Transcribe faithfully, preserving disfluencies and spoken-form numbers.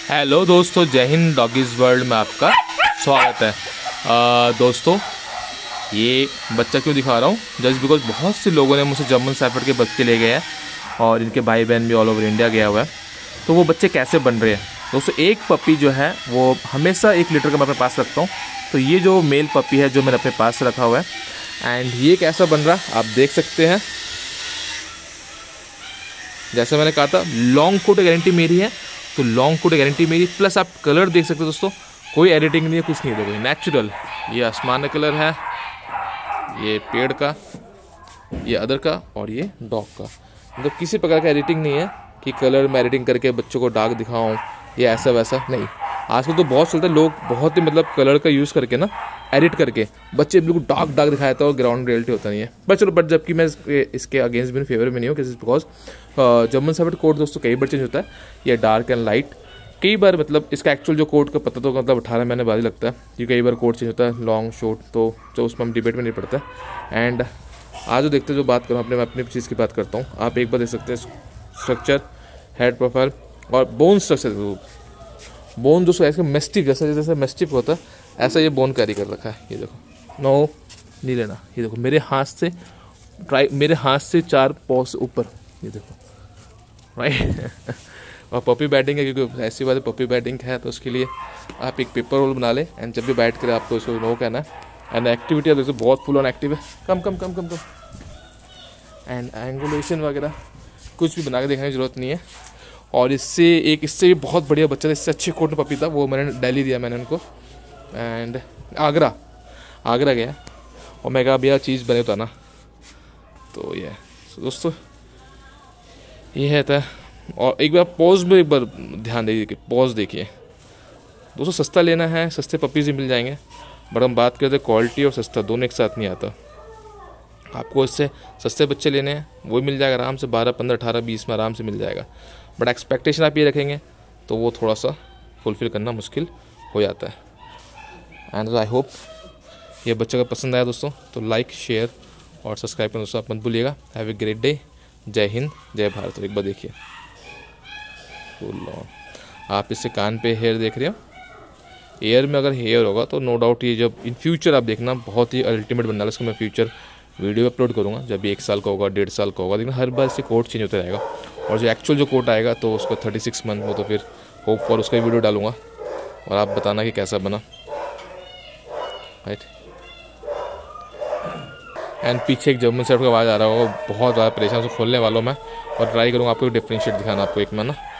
Hello दोस्तों, जय Hind. Doggies world में आपका स्वागत है। आ, दोस्तों ये बच्चा क्यों दिखा रहा हूँ, जस्ट बिकॉज बहुत से लोगों ने मुझसे जर्मन शेफर्ड के बच्चे ले गए हैं और इनके भाई बहन भी ऑल ओवर इंडिया गया हुआ है। तो वो बच्चे कैसे बन रहे हैं दोस्तों। एक पपी जो है वो हमेशा एक लीटर का मैं अपने पास रखता हूँ। तो ये जो मेल पपी है जो मैंने अपने पास रखा हुआ है, एंड ये कैसा बन रहा आप देख सकते हैं। जैसे मैंने कहा था लॉन्ग कोट गारंटी मेरी है, तो लॉन्ग कोट गारंटी मेरी, प्लस आप कलर देख सकते हो दोस्तों, कोई एडिटिंग नहीं है, कुछ नहीं है, देखो नेचुरल। ये आसमान कलर है, ये पेड़ का, ये अदर का और ये डॉग का। मतलब किसी प्रकार का एडिटिंग नहीं है कि कलर में एडिटिंग करके बच्चों को डार्क दिखाऊं या ऐसा वैसा नहीं। आजकल तो बहुत चलता है, लोग बहुत ही मतलब कलर का यूज़ करके ना एडिट करके बच्चे बिल्कुल डार्क डार्क दिखाया था और ग्राउंड रियलिटी होता नहीं है। बट चलो, बट जबकि मैं इसके अगेंस्ट भी फेवर में नहीं हूँ, बिकॉज जर्मन शेफर्ड कोट दोस्तों कई बार चेंज होता है, ये डार्क एंड लाइट। कई बार मतलब इसका एक्चुअल जो कोट का पता तो मतलब अठारह महीने बाद ही लगता है, क्योंकि कई बार कोट चेंज होता है लॉन्ग शॉर्ट, तो जो उसमें हम डिबेट में नहीं पड़ता है। एंड आज जो देखते जो बात करूँ अपने, मैं अपनी चीज़ की बात करता हूँ। आप एक बार देख सकते हैं स्ट्रक्चर, हेड प्रोफाइल और बोन स्ट्रक्चर। बोन दोस्तों ऐसे मेस्टिफ जैसा जैसे मेस्टिफ होता है ऐसा ये बोन कैरी कर रखा है। ये देखो, नो नहीं लेना, ये देखो मेरे हाथ से ट्राई, मेरे हाथ से चार पॉस ऊपर, ये देखो राइट। और पपी बैटिंग है, क्योंकि ऐसी बात है पपी बैटिंग है, तो उसके लिए आप एक पेपर रोल बना लें एंड जब भी बैठ कर आपको उसको नो कहना है। एंड एक्टिविटी देखो बहुत फुल ऑन एक्टिव है, कम कम कम कम कम एंड एंगुलेशन वगैरह कुछ भी बना के देखने की ज़रूरत नहीं है। और इससे एक इससे भी बहुत बढ़िया बच्चा था, इससे अच्छे कोट पपी था, वो मैंने दिल्ली दिया मैंने उनको, एंड आगरा आगरा गया और मैं कहा भैया चीज़ बने तो ना। तो ये so, दोस्तों ये है था। और एक बार पॉज में एक बार ध्यान दीजिए, पॉज देखिए दोस्तों। सस्ता लेना है, सस्ते पपीज़ ही मिल जाएंगे, बट हम बात करते हैं क्वालिटी और सस्ता दोनों एक साथ नहीं आता। आपको इससे सस्ते बच्चे लेने हैं वो मिल जाएगा आराम से, बारह पंद्रह अठारह बीस में आराम से मिल जाएगा। बट एक्सपेक्टेशन आप ये रखेंगे तो वो थोड़ा सा फुलफ़िल करना मुश्किल हो जाता है। एंड आई होप ये बच्चों का पसंद आया दोस्तों, तो लाइक शेयर और सब्सक्राइब करना दोस्तों आप मत भूलिएगा। Have a great day. जय हिंद, जय भारत। तो एक बार देखिए आप इससे कान पे हेयर देख रहे हो, एयर में अगर हेयर होगा तो नो डाउट ये जब इन फ्यूचर आप देखना बहुत ही अल्टीमेट बनने वाला। इसको मैं फ्यूचर वीडियो अपलोड करूँगा जब भी एक साल का होगा, डेढ़ साल का होगा, लेकिन हर बार इससे कोट चेंज होता रहेगा। और जो एक्चुअल जो कोट आएगा तो उसको थर्टी सिक्स मंथ हो, तो फिर होप फॉर उसका वीडियो डालूंगा और आप बताना कि कैसा बना, राइट। एंड पीछे एक जर्मन शेफर्ड का आवाज़ आ रहा होगा, बहुत ज़्यादा परेशान, उसको खोलने वालों में और ट्राई करूँगा आपको डिफरेंशिएट दिखाना आपको एक में ना।